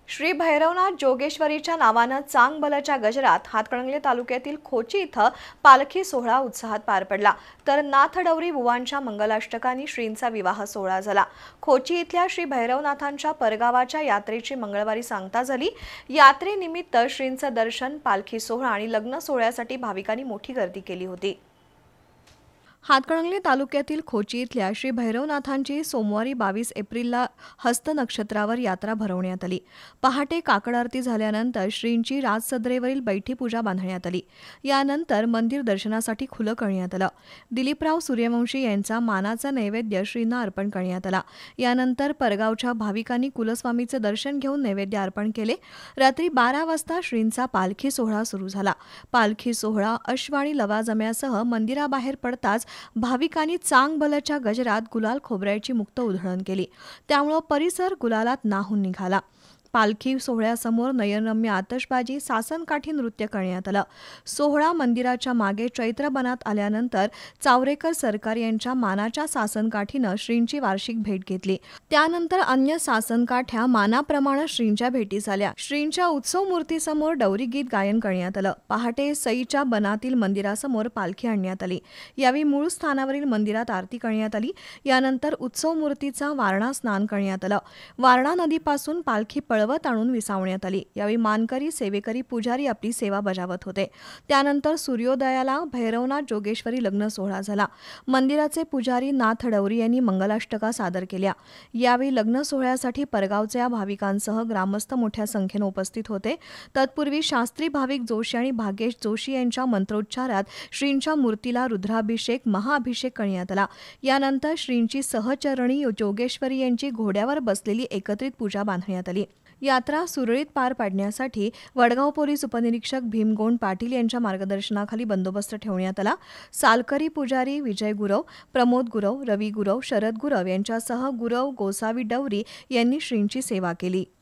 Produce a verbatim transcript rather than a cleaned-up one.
श्री भैरवनाथ जोगेश्वरीच्या नावानं चांगबलाच्या गजरात हातकणंगले तालुक्यातील खोची इथं पालखी सोहळा उत्साहात पार पडला। तर नाथडवरी बुवांच्या मंगलाष्टकांनी श्रींचा विवाह सोहळा झाला। खोची इथल्या श्री भैरवनाथांच्या परगावाच्या यात्रेची मंगळवारी सांगता झाली। यात्रेनिमित्त श्रींचं दर्शन, पालखी सोहळा आणि लग्न सोहळ्यासाठी भाविकांनी मोठी गर्दी केली होती। हातकणंगले तालुक्यातील खोची इथल्या श्री भैरवनाथांची सोमवारी बावीस एप्रिलला हस्त नक्षत्रावर यात्रा भरवण्यात आली। पहाटे काकड आरती झाल्यानंतर श्रींची राजसदरेवरील बैठी पूजा बांधण्यात आली। यानंतर मंदिर दर्शनासाठी खुलं करण्यात आलं। दिलीपराव सूर्यवंशी यांचा मानाचा नैवेद्य श्रींना अर्पण करण्यात आला। यानंतर परगावच्या भाविकांनी कुलस्वामीचे दर्शन घेऊन नैवेद्य अर्पण केले। रात्री बारा वाजता श्रींचा पालखी सोहळा सुरू झाला। पालखी सोहळा अश्व आणि लवाजम्यासह मंदिराबाहेर पडताच भाविकांनी चांगबलाच्या गजरात गुलाल खोबऱ्याची मुक्त उधळण केली। त्यामुळे परिसर गुलालात न्हाऊन निघाला। पालखी सोहळ्यासमोर नयनरम्य आतषबाजी, सासनकाठी नृत्य करण्यात आलं। सोहळा मंदिराच्या मागे चैत्रबनात आल्यानंतर चावरेकर सरकार यांच्या मानाच्या सासनकाठीनं श्रींची वार्षिक भेट घेतली। त्यानंतर अन्य सासनकाठ्या मानाप्रमाणे श्रींच्या भेटीस आल्या। श्रींच्या उत्सव मूर्तीसमोर डवरी गीत गायन करण्यात आलं। पहाटे सईच्या बनातील मंदिरासमोर पालखी आणण्यात आली। यावेळी मूळ स्थानावरील मंदिरात आरती करण्यात आली। यानंतर उत्सव मूर्तीचा वारणा स्नान करण्यात आलं। वारणा नदीपासून पालखी पळवत आणून विसावण्यात आली। यावेळी मानकरी, सेवेकरी, पुजारी आपली सेवा बजावत होते। त्यानंतर सूर्योदयाला भैरवनाथ जोगेश्वरी लग्न सोहळा झाला। मंदिराचे पुजारी नाथडवरी यांनी मंगलाष्टका सादर केल्या। यावेळी लग्न सोहळ्यासाठी परगावच्या भाविकांसह ग्रामस्थ मोठ्या संख्येने उपस्थित होते। तत्पूर्वी शास्त्री भाविक जोशी आणि भाग्येश जोशी यांच्या मंत्रोच्चारात श्रींच्या मूर्तीला रुद्राभिषेक, महाअभिषेक करण्यात आला। यानंतर श्रींची सहचरणी जोगेश्वरी यांची घोड्यावर बसलेली एकत्रित पूजा बांधण्यात आली। यात्रा सुरळीत पार पाडण्यासाठी वडगाव पोलीस उपनिरीक्षक भीमगोंड पाटील यांच्या मार्गदर्शनाखाली बंदोबस्त ठेवण्यात आला। सालकरी पुजारी विजय गुरव, प्रमोद गुरव, रवी गुरव, शरद गुरव यांच्यासह गुरव, गोसावी डवरी यांनी श्रींची सेवा केली।